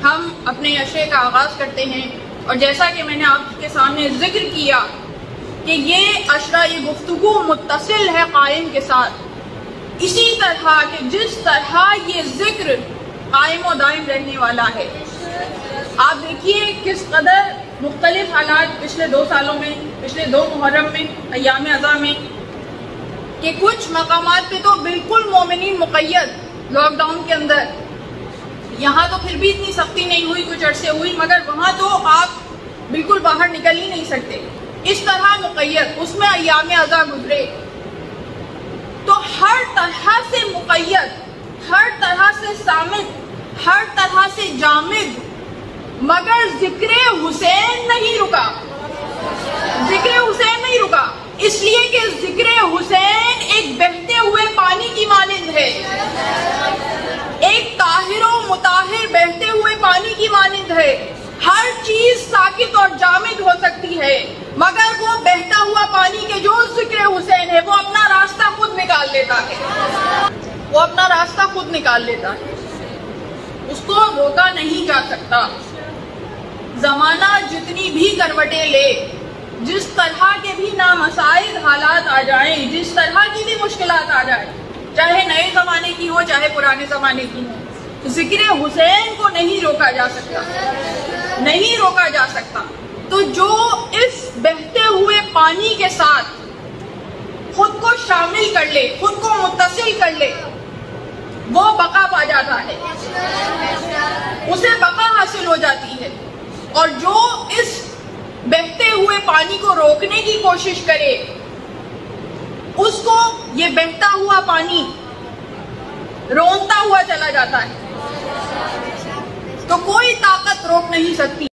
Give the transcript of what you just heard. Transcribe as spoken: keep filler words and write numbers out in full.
हम अपने अशरे का आगाज करते हैं। और जैसा कि मैंने आपके सामने जिक्र किया कि ये अशरा, ये गुफ्तगू मुत्तसिल है कायम के साथ, इसी तरह कि जिस तरह ये जिक्र कायम और दायम रहने वाला है। आप देखिए किस कदर मुख्तलिफ हालात पिछले दो सालों में, पिछले दो मुहर्रम में, अय्याम अज़ा में, कि कुछ मकामात पे तो बिल्कुल मोमिनीन मुक़य्यद लॉकडाउन के अंदर, यहाँ तो फिर भी इतनी सख्ती नहीं हुई, कुछ अरसे हुई, मगर वहाँ तो आप बिल्कुल बाहर निकल ही नहीं सकते। इस तरह मुक़य्यद, उसमें अय्याम अज़ा गुजरे, तो हर तरह से मुक़य्यद, हर तरह से सामिद, हर तरह से जामिद, मगर जिक्र हुसैन नहीं रुका। जिक्र हुसैन नहीं रुका इसलिए कि जिक्र हुसैन एक बहते हुए पानी की मानिंद है, एक ताहिर और मुताहिर बहते हुए पानी की मानिंद है। हर चीज साकित और जामिद हो सकती है, मगर वो बहता हुआ पानी के जो जिक्र हुसैन है वो अपना रास्ता खुद निकाल लेता है, वो अपना रास्ता खुद निकाल लेता है, उसको रोका नहीं जा सकता। जमाना जितनी भी करवटें ले, जिस तरह के भी नामसाइद हालात आ जाएं, जिस तरह की भी मुश्किलात आ जाए, चाहे नए जमाने की हो चाहे पुराने जमाने की हो, जिक्र हुसैन को नहीं रोका जा सकता, नहीं रोका जा सकता। तो जो इस बहते हुए पानी के साथ खुद को शामिल कर ले, खुद को मुत्तसिल कर ले, वो बका पा जाता है, उसे बका हासिल हो जाती है। और जो इस बहते हुए पानी को रोकने की कोशिश करे, उसको ये बहता हुआ पानी रोनता हुआ चला जाता है, तो कोई ताकत रोक नहीं सकती।